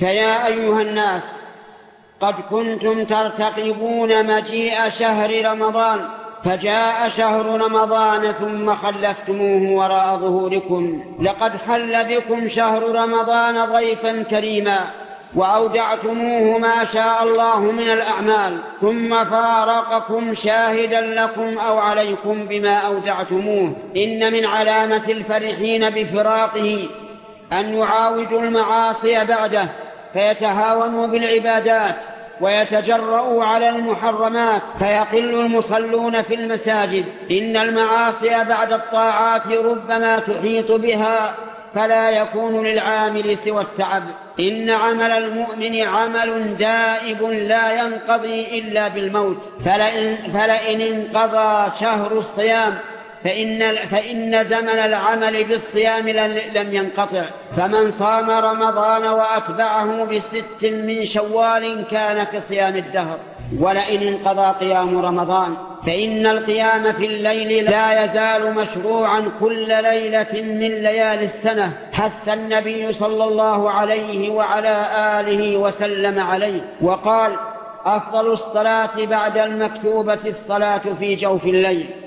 فيا أيها الناس، قد كنتم ترتقبون مجيء شهر رمضان، فجاء شهر رمضان ثم خلفتموه وراء ظهوركم. لقد حل بكم شهر رمضان ضيفا كريما، وأودعتموه ما شاء الله من الأعمال، ثم فارقكم شاهدا لكم أو عليكم بما أودعتموه. إن من علامة الفرحين بفراقه أن يعاودوا المعاصي بعده، فيتهاونوا بالعبادات ويتجرؤوا على المحرمات، فيقل المصلون في المساجد. إن المعاصي بعد الطاعات ربما تحيط بها، فلا يكون للعامل سوى التعب. إن عمل المؤمن عمل دائب لا ينقضي إلا بالموت، فلئن انقضى شهر الصيام فإن زمن العمل بالصيام لم ينقطع. فمن صام رمضان وأتبعه ب6 من شوال كان كصيام الدهر. ولئن انقضى قيام رمضان فإن القيام في الليل لا يزال مشروعا كل ليلة من ليالي السنة، حث النبي صلى الله عليه وعلى آله وسلم عليه وقال: أفضل الصلاة بعد المكتوبة الصلاة في جوف الليل.